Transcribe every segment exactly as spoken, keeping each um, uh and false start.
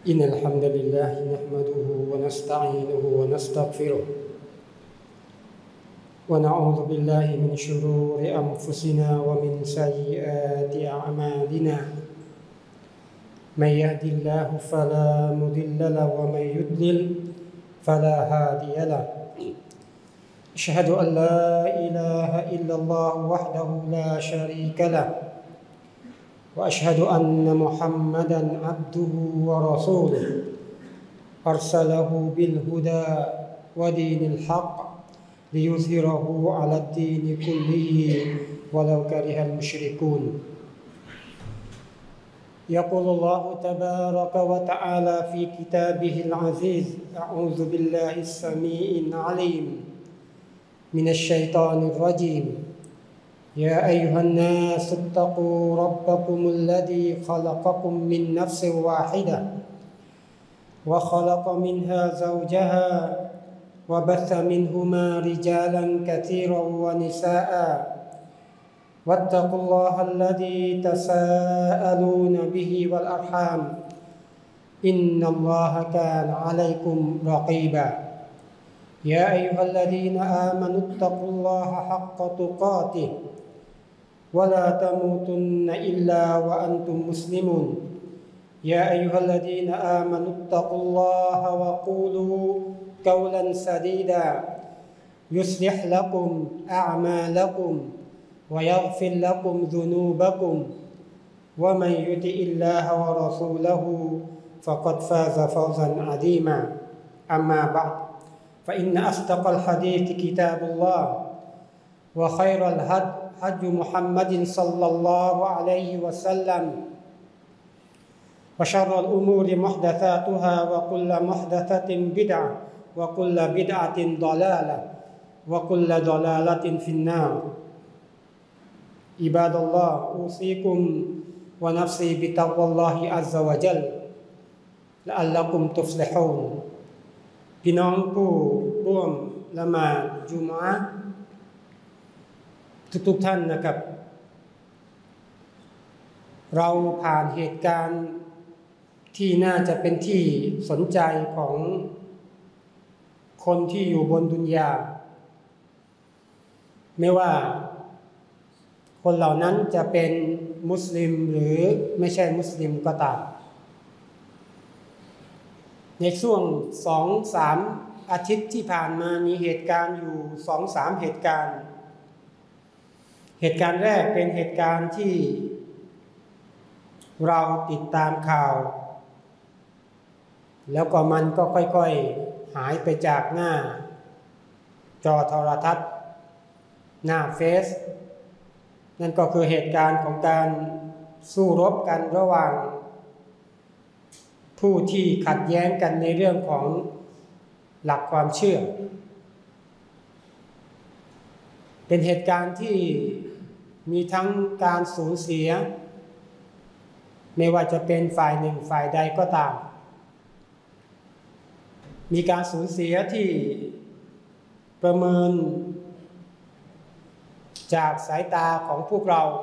إن الحمد لله نحمده ونستعينه ونستغفره ونعوذ بالله من شرور أنفسنا ومن سيئات أعمالنا من يهد الله فلا مضل له ومن يضلل فلا هادي له أشهد أن لا إله إلا الله وحده لا شريك له وأشهد أن محمدًا عبده ورسوله أرسله بالهدى ودين الحق ليظهره على الدين كله ولو كره المشركون يقول الله تبارك وتعالى في كتابه العزيز أعوذ بالله السميع العليم من الشيطان الرجيم يا أيها الناس اتقوا ربكم الذي خلقكم من نفس واحدة وخلق منها زوجها وبث منهما رجالا كثيرا ونساء واتقوا الله الذي تساءلون به والأرحام إن الله كان عليكم رقيبا يا أيها الذين آمنوا اتقوا الله حق تقاته ولا تموتن إلا وأنتم مسلمون يا أيها الذين آمنوا اتقوا الله وقولوا قولا سديدا يصلح لكم أعمالكم ويغفر لكم ذنوبكم ومن يطع الله ورسوله فقد فاز فوزا عظيما أما بعد فإن أصدق الحديث كتاب الله وخير الهدي هدي محمد صلى الله عليه وسلم وشر الأمور محدثاتها وكل محدثة بدعة وكل بدعة ضلالة وكل ضلالة في النار عباد الله أوصيكم ونفسي بتقوى الله عز وجل لعلكم تفلحون พี่น้องผู้ร่วมละหมาดจุมอะห์ทุกๆท่านนะครับเราผ่านเหตุการณ์ที่น่าจะเป็นที่สนใจของคนที่อยู่บนดุนยาไม่ว่าคนเหล่านั้นจะเป็นมุสลิมหรือไม่ใช่มุสลิมก็ตามในช่วง สองถึงสาม อาทิตย์ที่ผ่านมามีเหตุการณ์อยู่ สองถึงสาม เหตุการณ์เหตุการณ์แรกเป็นเหตุการณ์ที่เราติดตามข่าวแล้วก็มันก็ค่อยๆหายไปจากหน้าจอโทรทัศน์หน้าเฟซนั่นก็คือเหตุการณ์ของการสู้รบกันระหว่างผู้ที่ขัดแย้งกันในเรื่องของหลักความเชื่อเป็นเหตุการณ์ที่มีทั้งการสูญเสียไม่ว่าจะเป็นฝ่ายหนึ่งฝ่ายใดก็ตามมีการสูญเสียที่ประเมินจากสายตาของพวกเรา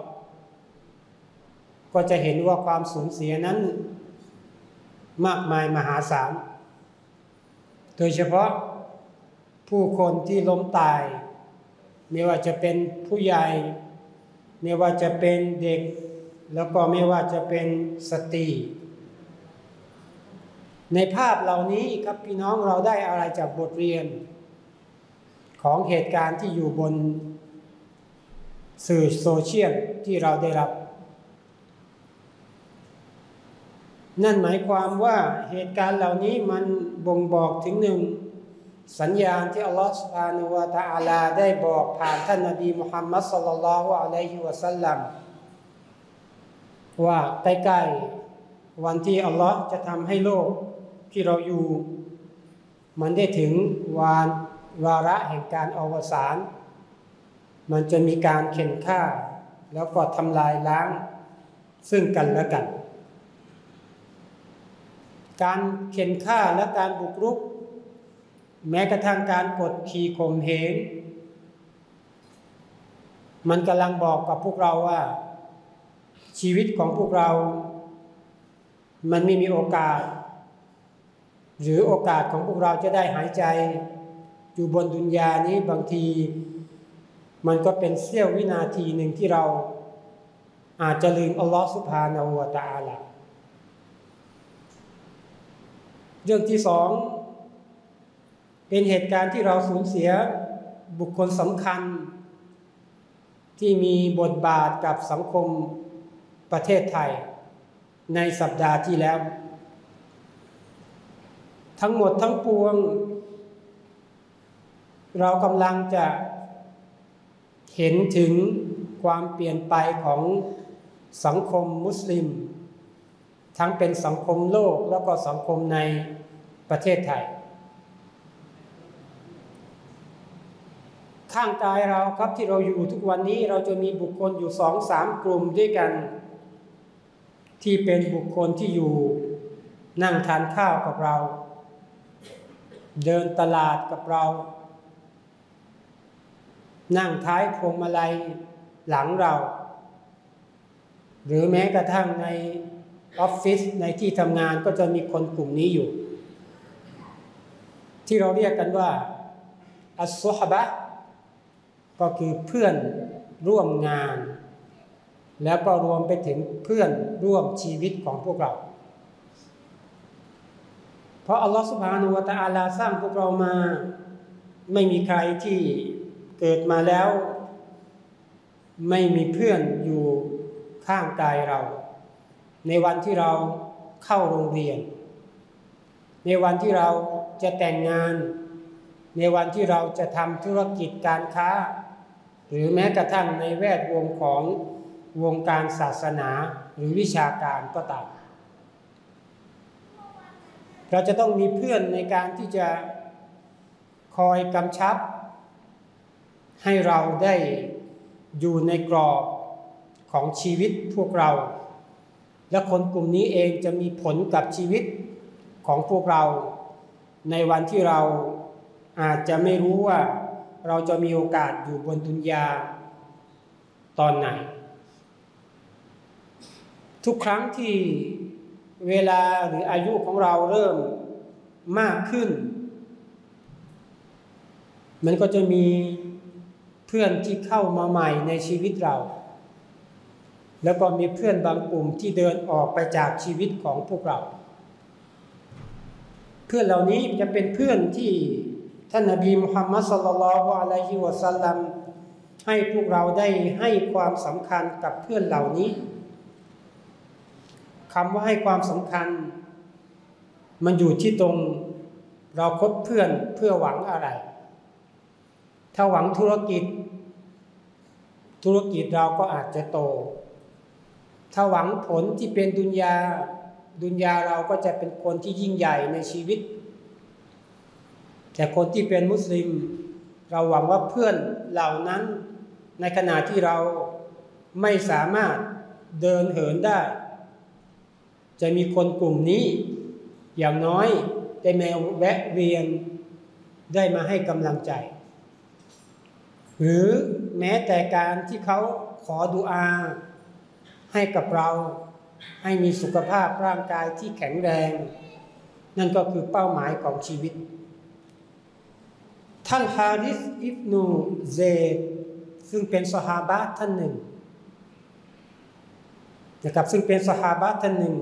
ก็จะเห็นว่าความสูญเสียนั้นมากมายมหาศาลโดยเฉพาะผู้คนที่ล้มตายไม่ว่าจะเป็นผู้ใหญ่ไม่ว่าจะเป็นเด็กแล้วก็ไม่ว่าจะเป็นสตรีในภาพเหล่านี้ครับพี่น้องเราได้อะไรจากบทเรียนของเหตุการณ์ที่อยู่บนสื่อโซเชียลที่เราได้รับนั่นหมายความว่าเหตุการณ์เหล่านี้มันบ่งบอกถึงหนึ่งสัญญาณที่อัลลอฮฺซุบฮานะฮูวะตะอาลาได้บอกผ่านท่านนบีมุฮัมมัดศ็อลลัลลอฮุอะลัยฮิวะซัลลัมว่าใกล้ๆวันที่อัลลอฮฺจะทำให้โลกที่เราอยู่มันได้ถึงวานวาระแห่งการอวสานมันจะมีการเข็นฆ่าแล้วก็ทำลายล้างซึ่งกันและกันการเข็นฆ่าและการบุกรุกแม้กระทั่งการกดขี่ข่มเหงมันกำลังบอกกับพวกเราว่า ชีวิตของพวกเรามันไม่มีโอกาสหรือโอกาสของพวกเราจะได้หายใจอยู่บนดุนยานี้บางทีมันก็เป็นเสี้ยววินาทีหนึ่งที่เราอาจจะลืมอัลลอฮฺซุบฮานะฮูวะตะอาลาเรื่องที่สองเป็นเหตุการณ์ที่เราสูญเสียบุคคลสำคัญที่มีบทบาทกับสังคมประเทศไทยในสัปดาห์ที่แล้วทั้งหมดทั้งปวงเรากำลังจะเห็นถึงความเปลี่ยนไปของสังคมมุสลิมทั้งเป็นสังคมโลกแล้วก็สังคมในประเทศไทยข้างกายเราครับที่เราอยู่ทุกวันนี้เราจะมีบุคคลอยู่สองสามกลุ่มด้วยกันที่เป็นบุคคลที่อยู่นั่งทานข้าวกับเราเดินตลาดกับเรานั่งท้ายพวงมาลัยหลังเราหรือแม้กระทั่งในออฟฟิศในที่ทำงานก็จะมีคนกลุ่มนี้อยู่ที่เราเรียกกันว่าอัสซุฮบะห์ก็คือเพื่อนร่วมงานแล้วก็รวมไปถึงเพื่อนร่วมชีวิตของพวกเราเพราะอัลลอฮฺซุบฮานะฮูวะตะอาลาสร้างพวกเรามาไม่มีใครที่เกิดมาแล้วไม่มีเพื่อนอยู่ข้างกายเราในวันที่เราเข้าโรงเรียนในวันที่เราจะแต่งงานในวันที่เราจะทำธุรกิจการค้าหรือแม้กระทั่งในแวดวงของวงการศาสนาหรือวิชาการก็ตามเราจะต้องมีเพื่อนในการที่จะคอยกำชับให้เราได้อยู่ในกรอบของชีวิตพวกเราและคนกลุ่มนี้เองจะมีผลกับชีวิตของพวกเราในวันที่เราอาจจะไม่รู้ว่าเราจะมีโอกาสอยู่บนดุนยาตอนไหนทุกครั้งที่เวลาหรืออายุของเราเริ่มมากขึ้นมันก็จะมีเพื่อนที่เข้ามาใหม่ในชีวิตเราแล้วก็มีเพื่อนบางกลุ่มที่เดินออกไปจากชีวิตของพวกเราเพื่อนเหล่านี้จะเป็นเพื่อนที่ท่านนบีมุฮัมมัดศ็อลลัลลอฮุอะลัยฮิวะซัลลัมให้พวกเราได้ให้ความสำคัญกับเพื่อนเหล่านี้คำว่าให้ความสำคัญมันอยู่ที่ตรงเราคบเพื่อนเพื่อหวังอะไรถ้าหวังธุรกิจธุรกิจเราก็อาจจะโตถ้าหวังผลที่เป็นดุนยาดุนยาเราก็จะเป็นคนที่ยิ่งใหญ่ในชีวิตแต่คนที่เป็นมุสลิมเราหวังว่าเพื่อนเหล่านั้นในขณะที่เราไม่สามารถเดินเหินได้จะมีคนกลุ่มนี้อย่างน้อยได้มาแวะเวียนได้มาให้กำลังใจหรือแม้แต่การที่เขาขอดุอาให้กับเราให้มีสุขภาพร่างกายที่แข็งแรงนั่นก็คือเป้าหมายของชีวิตท่านฮาริสอิบนูเซดซึ่งเป็นซอฮาบะห์ท่านหนึ่งนะครับซึ่งเป็นซอฮาบะห์ท่านหนึ่ง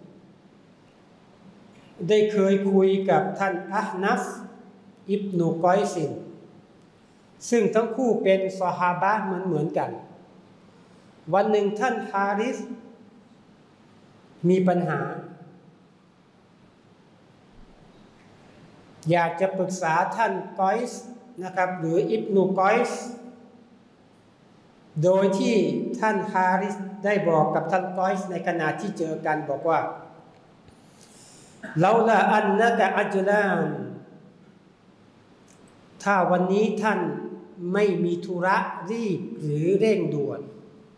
ได้เคยคุยกับท่านอะห์นัฟอิบนูกอยซินซึ่งทั้งคู่เป็นซอฮาบะห์เหมือนเหมือนกันวันหนึ่งท่านฮาริสมีปัญหาอยากจะปรึกษาท่านกอยส์นะครับหรืออิบนูกอยส์โดยที่ท่านฮาริสได้บอกกับท่านกอยส์ในขณะที่เจอกันบอกว่าลาลาอันนะกะอัจลานถ้าวันนี้ท่านไม่มีธุระรีบหรือเร่งด่วน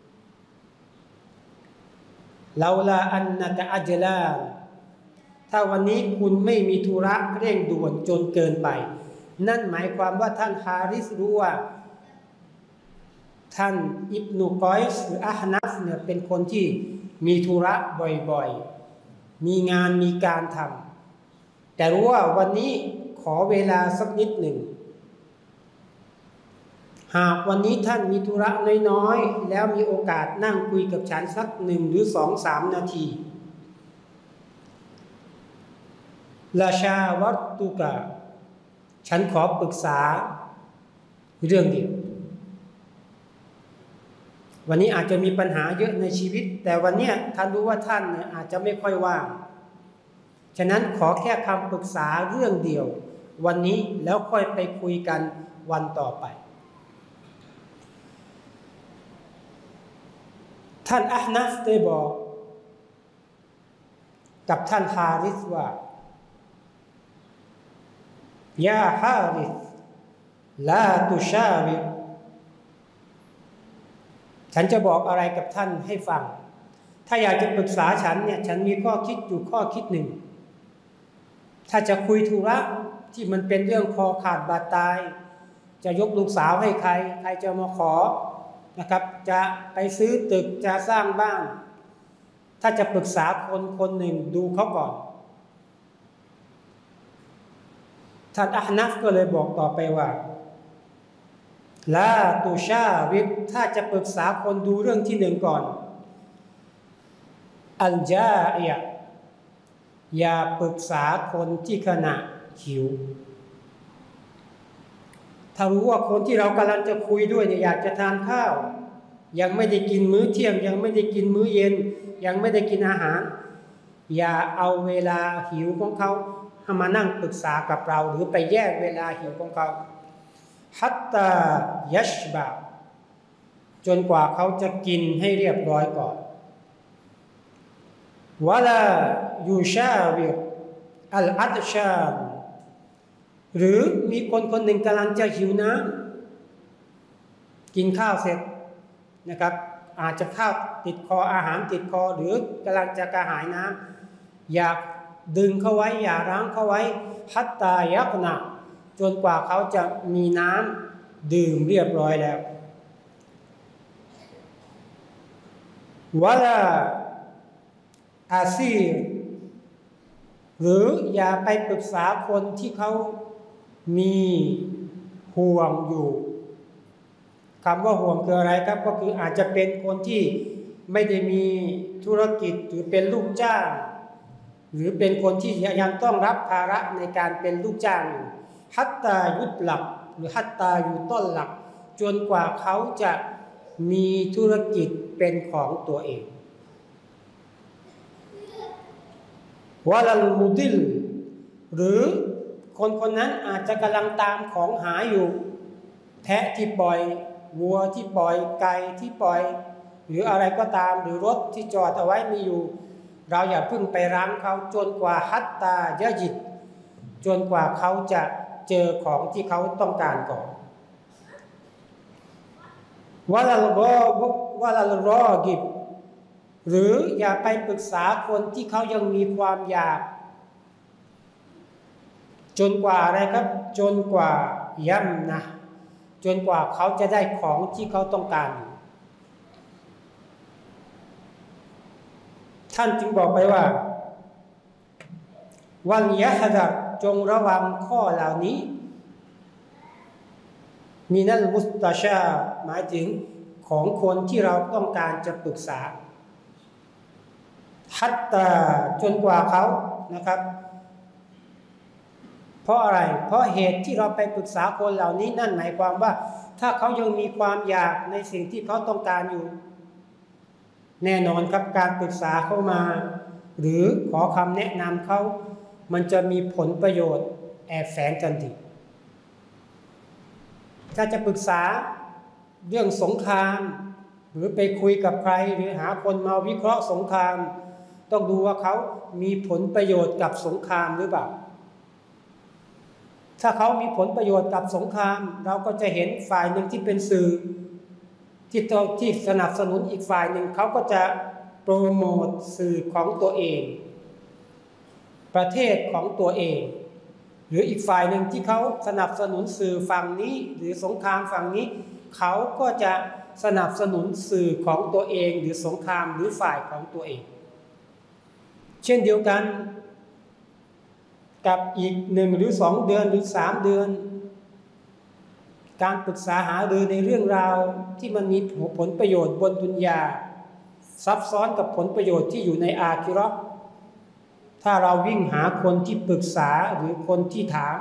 ลาลาอันนะกะอัจลานถ้าวันนี้คุณไม่มีธุระเร่งด่วนจนเกินไปนั่นหมายความว่าท่านฮาริสรู้ว่าท่านอิบนุกอยส์หรืออะห์นัฟเนี่ยเป็นคนที่มีธุระบ่อยๆมีงานมีการทแต่รู้ว่าวันนี้ขอเวลาสักนิดหนึ่งหากวันนี้ท่านมีธุระน้อยๆแล้วมีโอกาสนั่งคุยกับฉันสักหนึ่งหรือสองสามนาทีลาชาวัตตุกะฉันขอปรึกษาเรื่องเดียววันนี้อาจจะมีปัญหาเยอะในชีวิตแต่วันนี้ท่านรู้ว่าท่านเนี่ยอาจจะไม่ค่อยว่างฉะนั้นขอแค่คำปรึกษาเรื่องเดียววันนี้แล้วค่อยไปคุยกันวันต่อไปท่านอะห์นัฟได้บอกกับท่านฮาริสว่ายาฮาริสลาตุชาวิฉันจะบอกอะไรกับท่านให้ฟังถ้าอยากจะปรึกษาฉันเนี่ยฉันมีข้อคิดอยู่ข้อคิดหนึ่งถ้าจะคุยธุระที่มันเป็นเรื่องคอขาดบาดตายจะยกลูกสาวให้ใครใครจะมาขอนะครับจะไปซื้อตึกจะสร้างบ้านถ้าจะปรึกษาคนคนหนึ่งดูเขาก่อนท่านอะห์นัฟก็เลยบอกต่อไปว่าลาตุชาวิบถ้าจะปรึกษาคนดูเรื่องที่หนึ่งก่อนอัลจาอิยะอย่าปรึกษาคนที่ขณะหิวถ้ารู้ว่าคนที่เรากำลังจะคุยด้วยเนี่ยอยากจะทานข้าวยังไม่ได้กินมื้อเที่ยงยังไม่ได้กินมื้อเย็นยังไม่ได้กินอาหารอย่าเอาเวลาหิวของเขามานั่งปรึกษากับเราหรือไปแยกเวลาหิวของเขาฮัตตายัชบะจนกว่าเขาจะกินให้เรียบร้อยก่อนวะลายูชาวิรอัลอัตชานหรือมีคนคนหนึ่งกำลังจะหิวน้ำกินข้าวเสร็จนะครับอาจจะข้าวติดคออาหารติดคอหรือกำลังจะกระหายน้ำอยากดึงเขาไว้อย่ารั้งเขาไว้ฮัตตายักนะจนกว่าเขาจะมีน้ำดื่มเรียบร้อยแล้ววะลาอาซีหรืออย่าไปปรึกษาคนที่เขามีห่วงอยู่คำว่าห่วงคืออะไรครับก็คืออาจจะเป็นคนที่ไม่ได้มีธุรกิจหรือเป็นลูกจ้างหรือเป็นคนที่ยังต้องรับภาระในการเป็นลูกจ้างอยู่ฮัตตายุดหลักหรือฮัตตาอยู่ต้นหลักจนกว่าเขาจะมีธุรกิจเป็นของตัวเองวะลัลมุดิลหรือคนคนนั้นอาจจะกำลังตามของหาอยู่แพะที่ปล่อยวัวที่ปล่อยไก่ที่ปล่อยหรืออะไรก็ตามหรือรถที่จอดเอาไว้มีอยู่เราอย่าเพิ่งไปรั้งเขาจนกว่าฮัตตายะยิดจนกว่าเขาจะเจอของที่เขาต้องการก่อนวะลัลรอวะลัลรอกิบหรืออย่าไปปรึกษาคนที่เขายังมีความอยากจนกว่าอะไรครับจนกว่าย่ำนะจนกว่าเขาจะได้ของที่เขาต้องการท่านจึงบอกไปว่าวัลยะฮะดะจงระวังข้อเหล่านี้มีนัลมุสตาชาหมายถึงของคนที่เราต้องการจะปรึกษาฮัตตาจนกว่าเขานะครับเพราะอะไรเพราะเหตุที่เราไปปรึกษาคนเหล่านี้นั่นหมายความว่าถ้าเขายังมีความอยากในสิ่งที่เขาต้องการอยู่แน่นอนครับการปรึกษาเข้ามาหรือขอคำแนะนำเขามันจะมีผลประโยชน์แอบแฝงกันดีถ้าจะปรึกษาเรื่องสงครามหรือไปคุยกับใครหรือหาคนมาวิเคราะห์สงครามต้องดูว่าเขามีผลประโยชน์กับสงครามหรือเปล่าถ้าเขามีผลประโยชน์กับสงครามเราก็จะเห็นฝ่ายหนึ่งที่เป็นสื่อที่ที่สนับสนุนอีกฝ่ายหนึ่งเขาก็จะโปรโมทสื่อของตัวเองประเทศของตัวเองหรืออีกฝ่ายหนึ่งที่เขาสนับสนุนสื่อฝั่งนี้หรือสงครามฝั่งนี้เขาก็จะสนับสนุนสื่อของตัวเองหรือสงครามหรือฝ่ายของตัวเองเช่นเดียวกันกับอีกหนึ่งหรือสองเดือนหรือสามเดือนการปรึกษาหารือในเรื่องราวที่มันมีผลประโยชน์บนดุนยาซับซ้อนกับผลประโยชน์ที่อยู่ในอาคิเราะห์ถ้าเราวิ่งหาคนที่ปรึกษาหรือคนที่ถาม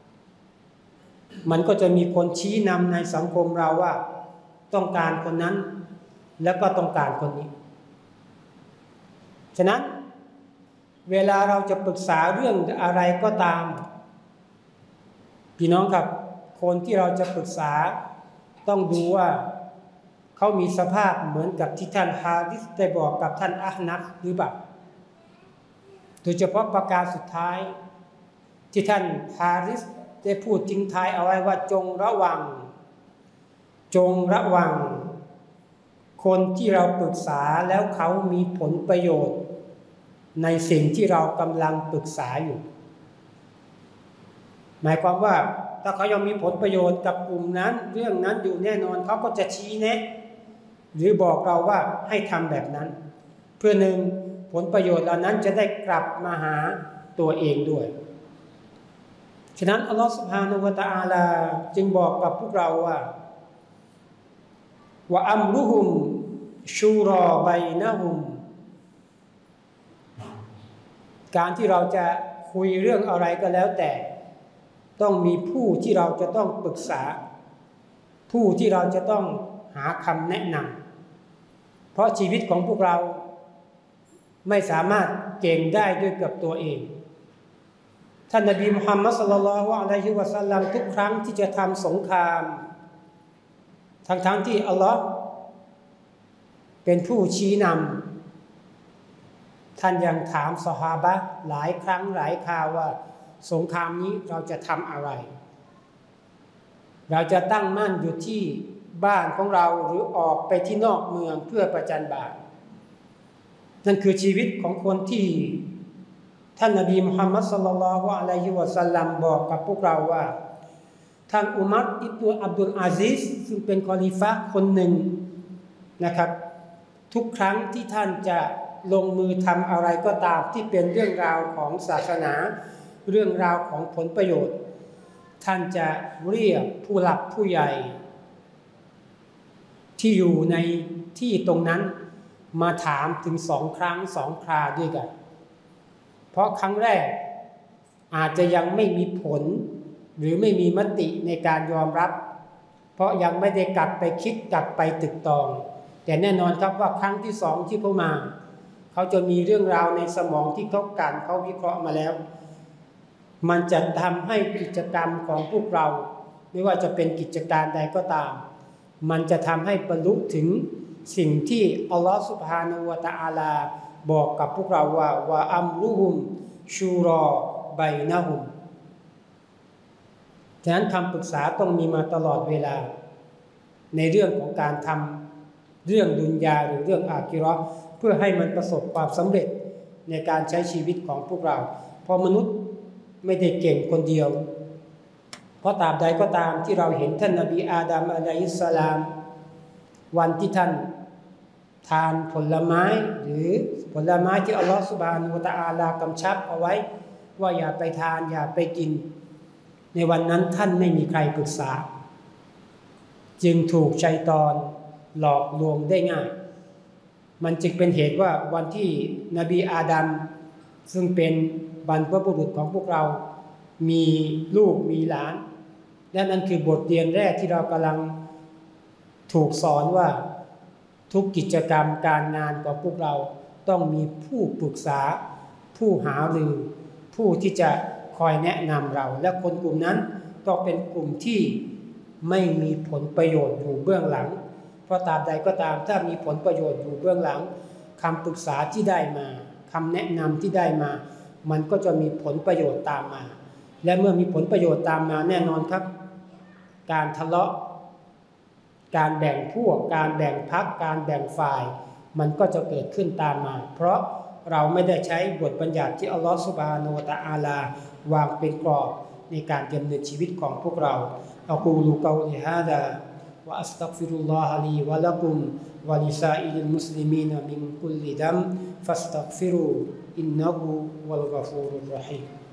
มันก็จะมีคนชี้นำในสังคมเราว่าต้องการคนนั้นแล้วก็ต้องการคนนี้ฉะนั้นเวลาเราจะปรึกษาเรื่องอะไรก็ตามพี่น้องครับคนที่เราจะปรึกษาต้องดูว่าเขามีสภาพเหมือนกับที่ท่านฮาริสได้บอกกับท่านอะห์นัฟหรือเปล่าโดยเฉพาะประการสุดท้ายที่ท่านฮาริสได้พูดทิ้งท้ายเอาไว้ว่าจงระวังจงระวังคนที่เราปรึกษาแล้วเขามีผลประโยชน์ในสิ่งที่เรากำลังปรึกษาอยู่หมายความว่าถ้าเขายังมีผลประโยชน์กับกลุ่มนั้นเรื่องนั้นอยู่แน่นอนเขาก็จะชี้แนะหรือบอกเราว่าให้ทำแบบนั้นเพื่อหนึ่งผลประโยชน์เหล่านั้นจะได้กลับมาหาตัวเองด้วยฉะนั้นอัลลอฮฺซุบฮานะฮูวะตะอาลาจึงบอกกับพวกเราว่าว่าอัมรุฮุมชูรอบัยนะฮุมการที่เราจะคุยเรื่องอะไรก็แล้วแต่ต้องมีผู้ที่เราจะต้องปรึกษาผู้ที่เราจะต้องหาคำแนะนำเพราะชีวิตของพวกเราไม่สามารถเก่งได้ด้วยกับตัวเองท่านนบีมุฮัมมัดศ็อลลัลลอฮุอะลัยฮิวะซัลลัมทุกครั้งที่จะทำสงครามทั้งๆที่อัลลอฮ์เป็นผู้ชี้นำท่านยังถามซอฮาบะห์หลายครั้งหลายคราวว่าสงครามนี้เราจะทำอะไรเราจะตั้งมั่นอยู่ที่บ้านของเราหรือออกไปที่นอกเมืองเพื่อประจันบานนั่นคือชีวิตของคนที่ท่านนบีมุฮัมมัดศ็อลลัลลอฮุอะลัยฮิวะซัลลัมบอกกับพวกเราว่าท่านอุมัรอิบนุอับดุลอาซิซซึ่งเป็นคอลิฟะห์คนหนึ่งนะครับทุกครั้งที่ท่านจะลงมือทำอะไรก็ตามที่เป็นเรื่องราวของศาสนาเรื่องราวของผลประโยชน์ท่านจะเรียกผู้หลักผู้ใหญ่ที่อยู่ในที่ตรงนั้นมาถามถึงสองครั้งสองคราด้วยกันเพราะครั้งแรกอาจจะยังไม่มีผลหรือไม่มีมติในการยอมรับเพราะยังไม่ได้กลับไปคิดกลับไปตึกตองแต่แน่นอนครับว่าครั้งที่สองที่เขามาเขาจะมีเรื่องราวในสมองที่เขากันเขาวิเคราะห์มาแล้วมันจะทำให้กิจกรรมของพวกเราไม่ว่าจะเป็นกิจการใดก็ตามมันจะทำให้บรรลุถึงสิ่งที่อัลลอฮฺซุบฮานะฮูวะตะอาลาบอกกับพวกเราว่าว่าอัมรุฮุมชูรอบัยนะฮุมฉะนั้นคำปรึกษาต้องมีมาตลอดเวลาในเรื่องของการทำเรื่องดุนยาหรือเรื่องอาคิเราะห์เพื่อให้มันประสบความสำเร็จในการใช้ชีวิตของพวกเราเพราะมนุษย์ไม่ได้เก่งคนเดียวเพราะตราบใดก็ตามที่เราเห็นท่านนบีอาดัมอะลัยฮิสสลามวันที่ท่านทานผลไม้หรือผลไม้ที่อัลลอฮฺซุบฮานะฮูวะตะอาลากำชับเอาไว้ว่าอย่าไปทานอย่าไปกินในวันนั้นท่านไม่มีใครปรึกษาจึงถูกชัยฏอนหลอกลวงได้ง่ายมันจึงเป็นเหตุว่าวันที่นบีอาดัมซึ่งเป็นบรรพบุรุษของพวกเรามีลูกมีหลานและนั่นคือบทเรียนแรกที่เรากำลังถูกสอนว่าทุกกิจกรรมการงานของพวกเราต้องมีผู้ปรึกษาผู้หารือผู้ที่จะคอยแนะนำเราและคนกลุ่มนั้นต้องเป็นกลุ่มที่ไม่มีผลประโยชน์อยู่เบื้องหลังเพราะตราบใดก็ตามถ้ามีผลประโยชน์อยู่เบื้องหลังคำปรึกษาที่ได้มาคำแนะนำที่ได้มามันก็จะมีผลประโยชน์ตามมาและเมื่อมีผลประโยชน์ตามมาแน่นอนครับการทะเลาะการแบ่งพวกการแบ่งพรรคการแบ่งฝ่ายมันก็จะเกิดขึ้นตามมาเพราะเราไม่ได้ใช้บทบัญญัติที่อัลลอฮฺซุบฮานะฮูวะตะอาลาวางเป็นกรอบในการดำเนินชีวิตของพวกเราอักูลุกอลิฮาดาวะอัสตัฆฟิรุลลอฮะลีวะละกุมวะลิซาอิลิลมุสลิมีนมินกุลลิดัมฟัสตัฆฟิรูอินนะฮูวัลกอฟูรุรเราะฮีม